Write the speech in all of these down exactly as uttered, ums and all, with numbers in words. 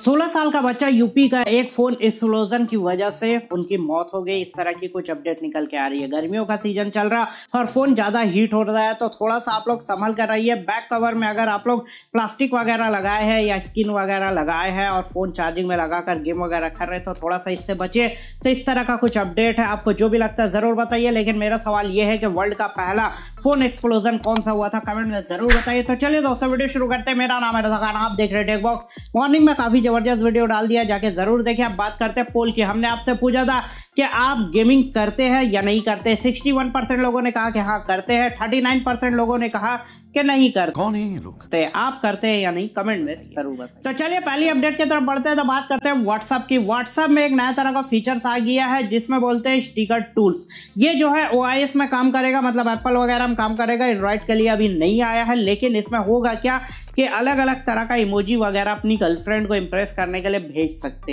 सोलह साल का बच्चा यूपी का एक फोन एक्सप्लोजन की वजह से उनकी मौत हो गई। इस तरह की कुछ अपडेट निकल के आ रही है। गर्मियों का सीजन चल रहा और फोन ज्यादा हीट हो रहा है, तो थोड़ा सा आप लोग संभल कर रहिए। बैक कवर में अगर आप लोग प्लास्टिक वगैरह लगाए हैं या स्किन वगैरह लगाए हैं और फोन चार्जिंग में लगाकर गेम वगैरह कर रहे हैं तो थोड़ा सा इससे बचिए। तो इस तरह का कुछ अपडेट है, आपको जो भी लगता है जरूर बताइए। लेकिन मेरा सवाल यह है कि वर्ल्ड का पहला फोन एक्सप्लोजन कौन सा हुआ था, कमेंट में जरूर बताइए। तो चलिए दोस्तों वीडियो शुरू करते हैं। मेरा नाम है रज़ा खान, आप देख रहे हैं टेक बॉक्स। मॉर्निंग में काफी जबरदस्त वीडियो डाल दिया, जाके जरूर देखिए। अब बात करते हैं पोल की। हमने आपसे पूछा था कि आप गेमिंग करते हैं या नहीं करते। इकसठ परसेंट लोगों ने कहा कि हाँ करते हैं, उनतालीस परसेंट लोगों ने कहा कि नहीं करते। कौन है ये लोग? तो आप करते हैं या नहीं, कमेंट में जरूर बताइए। तो चलिए पहली अपडेट की तरफ बढ़ते हैं। तो बात करते हैं व्हाट्सएप की। व्हाट्सएप में एक नया तरह का फीचर्स आ गया है जिसमें बोलते हैं स्टिकर टूल्स। ये जो है ओआईएस में काम करेगा, मतलब एप्पल वगैरह में काम करेगा। एंड्रॉइड के लिए अभी नहीं आया है, लेकिन इसमें होगा क्या कि अलग अलग तरह का इमोजी वगैरह अपनी गर्लफ्रेंड को इंप्रेस करने के लिए भेज सकते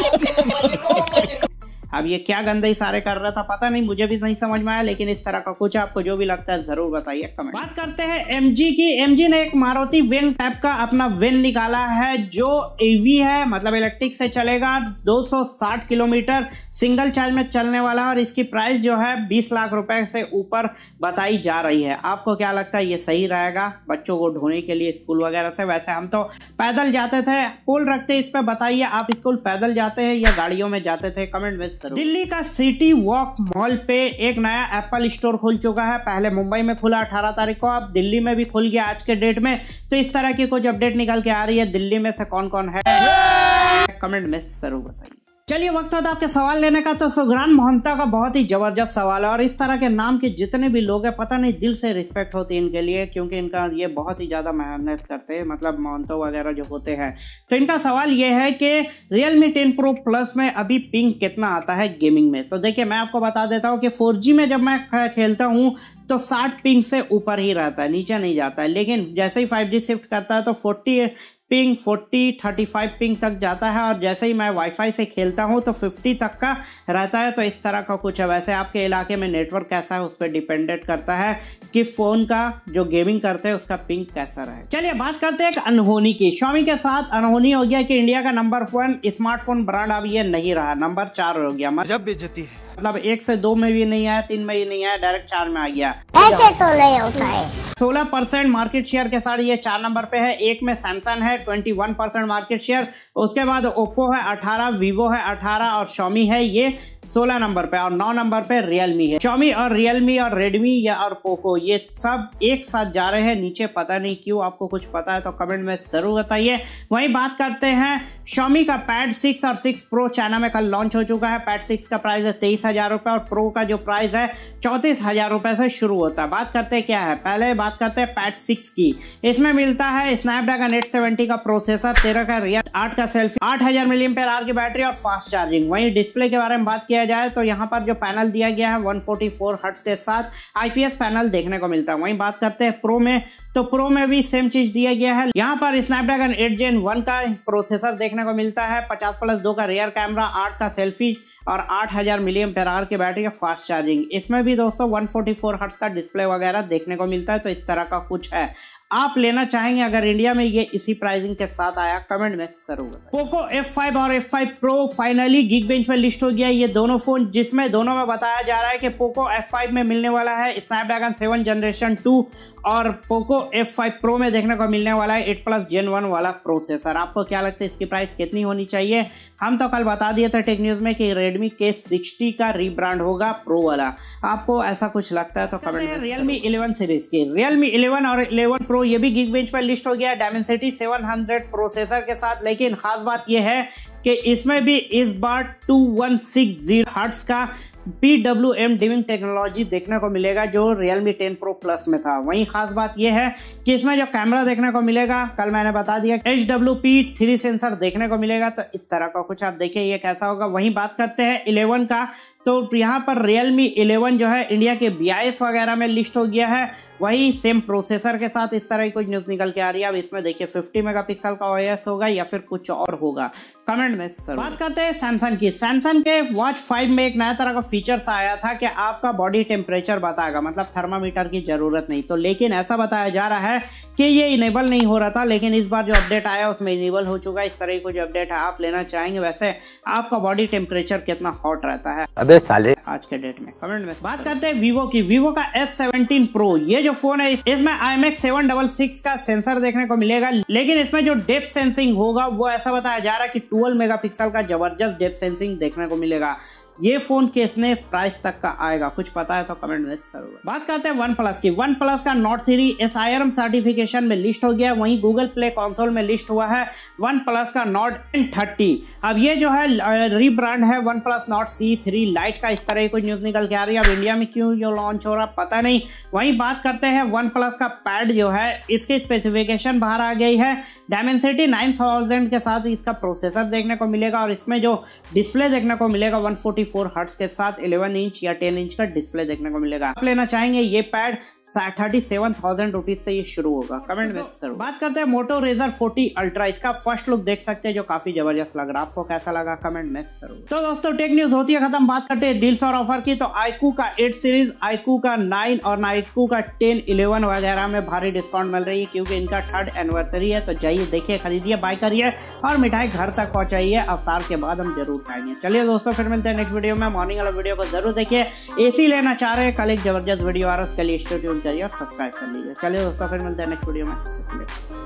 हैं। अब ये क्या गंदे इशारे कर रहा था पता नहीं, मुझे भी नहीं समझ में आया। लेकिन इस तरह का कुछ आपको जो भी लगता है जरूर बताइए कमेंट। बात करते हैं एमजी की। एमजी ने एक मारुति वेन टाइप का अपना वेन निकाला है जो ईवी है, मतलब इलेक्ट्रिक से चलेगा। दो सौ साठ किलोमीटर सिंगल चार्ज में चलने वाला है और इसकी प्राइस जो है बीस लाख रुपए से ऊपर बताई जा रही है। आपको क्या लगता है, ये सही रहेगा बच्चों को ढोने के लिए स्कूल वगैरह से? वैसे हम तो पैदल जाते थे, पोल रखते इस पे। बताइए आप स्कूल पैदल जाते हैं या गाड़ियों में जाते थे, कमेंट में। दिल्ली का सिटी वॉक मॉल पे एक नया एप्पल स्टोर खुल चुका है। पहले मुंबई में खुला अठारह तारीख को, अब दिल्ली में भी खुल गया आज के डेट में। तो इस तरह की कुछ अपडेट निकल के आ रही है। दिल्ली में से कौन कौन है कमेंट में जरूर बताइए। चलिए वक्त होता है आपके सवाल लेने का। तो सुग्रान मोहंता का बहुत ही जबरदस्त सवाल है और इस तरह के नाम के जितने भी लोग हैं पता नहीं दिल से रिस्पेक्ट होती है इनके लिए, क्योंकि इनका ये बहुत ही ज़्यादा मेहनत करते हैं, मतलब मोहंतो वगैरह जो होते हैं। तो इनका सवाल ये है कि रियलमी टेन प्रो प्लस में अभी पिंग कितना आता है गेमिंग में। तो देखिए मैं आपको बता देता हूँ कि फोर जी में जब मैं खेलता हूँ तो साठ पिंग से ऊपर ही रहता है, नीचे नहीं जाता है। लेकिन जैसे ही फाइव जी शिफ्ट करता है तो फोर्टी पिंग चालीस, पैंतीस पिंग तक जाता है और जैसे ही मैं वाईफाई से खेलता हूं तो पचास तक का रहता है। तो इस तरह का कुछ है। वैसे आपके इलाके में नेटवर्क कैसा है उस पर डिपेंडेंट करता है कि फ़ोन का जो गेमिंग करते हैं उसका पिंग कैसा रहे। चलिए बात करते हैं एक अनहोनी की। Xiaomi के साथ अनहोनी हो गया कि इंडिया का नंबर वन स्मार्टफोन ब्रांड अब ये नहीं रहा, नंबर चार हो गया। जब बेइज्जती है, मतलब एक से दो में भी नहीं आया, तीन में भी नहीं आया, डायरेक्ट चार में आ गया। ऐसे तो नहीं होता है। सोलह परसेंट मार्केट शेयर के साथ ये चार नंबर पे है। एक में सैमसंग है इक्कीस परसेंट मार्केट शेयर, उसके बाद ओप्पो है अठारह, वीवो है अठारह और Xiaomi है ये सोलह नंबर पे और नौ नंबर पे रियलमी है। Xiaomi और रियलमी और रेडमी या और पोको ये सब एक साथ जा रहे हैं नीचे, पता नहीं क्यों। आपको कुछ पता है तो कमेंट में जरूर बताइए। वहीं बात करते हैं Xiaomi का पैड सिक्स और सिक्स प्रो चाइना में कल लॉन्च हो चुका है। पैड सिक्स का प्राइस है तेईस हजार रुपए और प्रो का जो प्राइस है चौंतीस हजार रुपए से शुरू होता है। बात करते हैं क्या है, पहले बात करते हैं पैड सिक्स की। इसमें मिलता है स्नैपड्रैगन एट सेवेंटी का प्रोसेसर, तेरह का रियल, आठ का सेल्फी, आठ हजार मिली एम्पीयर आवर की बैटरी और फास्ट चार्जिंग। वहीं डिस्प्ले के बारे में बात किया जाए तो यहाँ पर जो पैनल दिया गया है एक सौ चौवालीस हर्ट्ज के साथ आईपीएस पैनल देखने को मिलता है। वहीं बात करते हैं प्रो में, तो प्रो में भी सेम चीज दिया गया है। यहाँ पर स्नैपड्रैगन एट जेन वन का प्रोसेसर देखने को मिलता है, पचास प्लस दो का रियर कैमरा, आठ का सेल्फी और आठ हजार मिली एम्पीयर आवर की बैटरी और फास्ट चार्जिंग। इसमें भी दोस्तों एक सौ चौवालीस हर्ट्ज का डिस्प्ले वगैरह देखने को मिलता है। तो इस तरह का कुछ है। आप लेना चाहेंगे अगर इंडिया में ये इसी प्राइसिंग के साथ आया, कमेंट में जरूर बताइए। पोको एफ फाइव और F five pro finally Geekbench पे लिस्ट हो गया ये दोनों फोन, जिसमें दोनों में बताया जा रहा है कि पोको एफ फाइव में मिलने वाला है स्नैपड्रैगन सेवन जनरेशन टू और पोको एफ फाइव प्रो में देखने को मिलने वाला है एट प्लस जेन वन वाला प्रोसेसर। आपको क्या लगता है इसकी प्राइस कितनी होनी चाहिए? हम तो कल बता दिए थे टेक न्यूज में कि रेडमी के सिक्सटी का रीब्रांड होगा प्रो वाला। आपको ऐसा कुछ लगता है तो कमेंट में। रियलमी इलेवन सीरीज की, रियलमी इलेवन और इलेवन प्रो ये भी Geekbench पर लिस्ट हो गया डायमेंसिटी सेवन हंड्रेड प्रोसेसर के साथ। लेकिन खास बात यह है कि इसमें भी इस बार two one six zero hertz का P W M dimming technology देखने को मिलेगा जो रियलमी टेन प्रो प्लस में था। वहीं खास बात यह है कि इसमें जो कैमरा देखने को मिलेगा, कल मैंने बता दिया H W P three sensor देखने को मिलेगा। तो इस तरह का कुछ आप देखिए ये कैसा होगा। वहीं बात करते हैं इलेवन का, तो यहाँ पर रियलमी इलेवन जो है इंडिया के बी आई एस वगैरह में लिस्ट हो गया है। वही सेम प्रोसेसर के साथ इस तरह की कुछ न्यूज़ निकल के आ रही है। अब इसमें देखिए पचास मेगापिक्सल का ओ एस होगा या फिर कुछ और होगा, कमेंट में सर। बात करते हैं सैमसंग की। सैमसंग के वॉच फाइव में एक नया तरह का फीचर्स आया था कि आपका बॉडी टेम्परेचर बताएगा, मतलब थर्मामीटर की जरूरत नहीं। तो लेकिन ऐसा बताया जा रहा है कि ये इनेबल नहीं हो रहा था, लेकिन इस बार जो अपडेट आया उसमें इनेबल हो चुका है। इस तरह की कुछ अपडेट है, आप लेना चाहेंगे। वैसे आपका बॉडी टेम्परेचर कितना हॉट रहता है अबे साले आज के डेट में, कमेंट में। बात करते हैं वीवो की। वीवो का एस सेवनटीन प्रो, ये जो फोन है इसमें I M X seven six six का सेंसर देखने को मिलेगा, लेकिन इसमें जो डेप्थ सेंसिंग होगा वो ऐसा बताया जा रहा है कि ट्वेल्व मेगापिक्सल का जबरदस्त डेप्थ सेंसिंग देखने को मिलेगा। ये फोन कितने प्राइस तक का आएगा, कुछ पता है तो कमेंट में जरूर। बात करते हैं वन प्लस की। वन प्लस का note three S I R M certification में लिस्ट हो गया, वहीं गूगल प्ले कंसोल में लिस्ट हुआ है वन प्लस का नोट थर्टी। अब ये जो है रीब्रांड है OnePlus note C three lite का। इस तरह की कुछ न्यूज निकल के आ रही है। अब इंडिया में क्यों जो लॉन्च हो रहा पता नहीं। वहीं बात करते हैं वन प्लस का पैड जो है, इसकी स्पेसिफिकेशन बाहर आ गई है। डायमेंसिटी नाइन थाउजेंड के साथ इसका प्रोसेसर देखने को मिलेगा, और इसमें जो डिस्प्ले देखने को मिलेगा वन फोर्टी फोर हर्ट्ज के साथ इलेवन इंच या टेन इंच का डिस्प्ले देखने को मिलेगा। आप लेना चाहेंगे ये pad thirty seven thousand rupees से ये शुरू होगा, कमेंट में जरूर। बात करते हैं मोटो रेजर फोर्टी अल्ट्रा। इसका फर्स्ट लुक देख सकते हैं जो काफी जबरदस्त लग रहा है। आपको कैसा लगा कमेंट में जरूर। तो दोस्तों टेक न्यूज होती है खत्म। बात करते हैं डील्स और ऑफर की। तो आईक्यू का एट सीरीज, आईक्यू का नाइन और आईक्यू का टेन इलेवन वगैरह में भारी डिस्काउंट मिल रही है, क्योंकि इनका थर्ड एनिवर्सरी है। तो जाइए देखिए, खरीदिए, बाय करिए और मिठाई घर तक पहुंचाइए। अवतार के बाद हम जरूर खाएंगे। चलिए दोस्तों फिर मिलते हैं नेक्स्ट वीडियो में। मॉर्निंग वाला वीडियो को जरूर देखिए। एसी लेना चाह रहे हैं, कल एक जबरदस्त वीडियो आ रहा है, उसके लिए स्टे ट्यून करिए और सब्सक्राइब कर लीजिए। चलिए दोस्तों फिर मिलते हैं नेक्स्ट वीडियो में।